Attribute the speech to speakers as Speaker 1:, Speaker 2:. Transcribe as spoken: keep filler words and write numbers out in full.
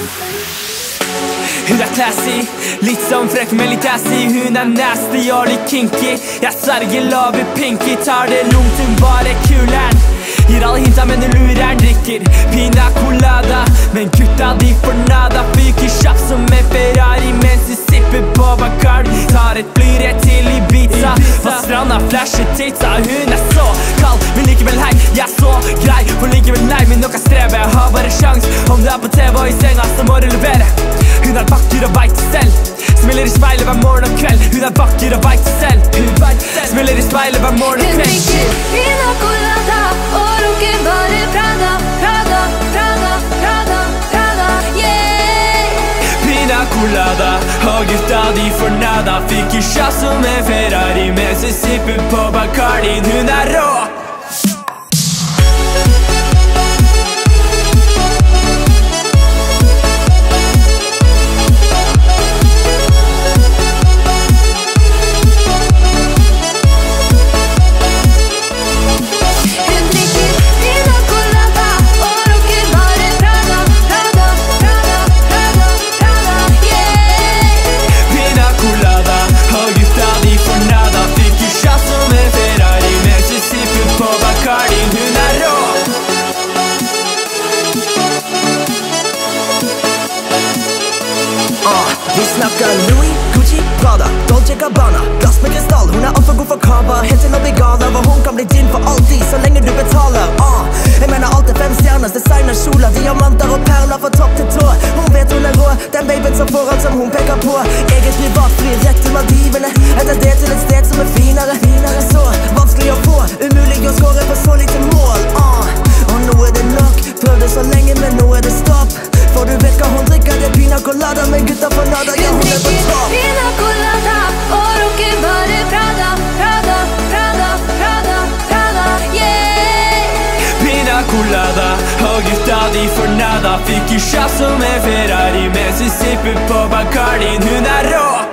Speaker 1: Hun er classy, litt sånn frekk, men litt assy. Hun er nasty og litt kinky. Jeg sverger lover pinky. Tar det lugnt, hun bare kuler'n. Gir alle hinta, men hun lurer. Drikker pina colada, men gutta de får nada. Fyker kjapp som en Ferrari mens de sipper på Bacardi. Tar et fly rett til Ibiza, på stranda flasher titsa. Hun er så kald, men likevel hei. Jeg er så grei, for likevel nei. Men nok av strevet, jeg har bare sjans. Om du er på T V og i senga, så må du levere. Hun er vakker og vet det selv. Smeller i speilet hver morgen og kveld. Hun er vakker og vet det selv. Hun vet det selv. Smeller i speilet hver morgen og kveld.
Speaker 2: Hun drikker pina colada og runker bare Prada, Prada, Prada, Prada, Prada, yeah.
Speaker 1: Pina colada, og gutta de får nada. Fyker kjapp som en Ferrari mens hun sipper på Bacardi. Hun er rå.
Speaker 3: Vi snakker Louis, Gucci, Prada, Dolce Gabbana. Glass med krystall, hun er alt for god for kava. Helt til å bli gala, og hun kan bli din for alltid, så lenge du betaler. ah. Jeg mener alt er fem stjerners, designer kjoler, diamanter og perler fra topp til tå. Hun vet hun er rå, den babyen som får alt som hun peker på. Eget privatfly rett til Maldivene, etter det til et sted som er finere. finere Så vanskelig å få, umulig å score på så lite mål. ah. Og nå er det nok, prøv det så lenge, men nå er det stopp. For du vet hva hun drikker, det er pina colada, men gutta får nada, ja hun er på topp.
Speaker 2: Pina colada og runker bare Prada, Prada, Prada, Prada, Prada, yeah.
Speaker 1: Pina colada, og gutta de får nada. Fyker kjapp som en Ferrari mens hun sipper på Bacardi. Hun er rå.